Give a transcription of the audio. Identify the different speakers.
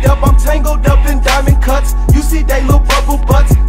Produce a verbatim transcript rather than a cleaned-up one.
Speaker 1: up, I'm tangled up in diamond cuts. You see they little bubble butts,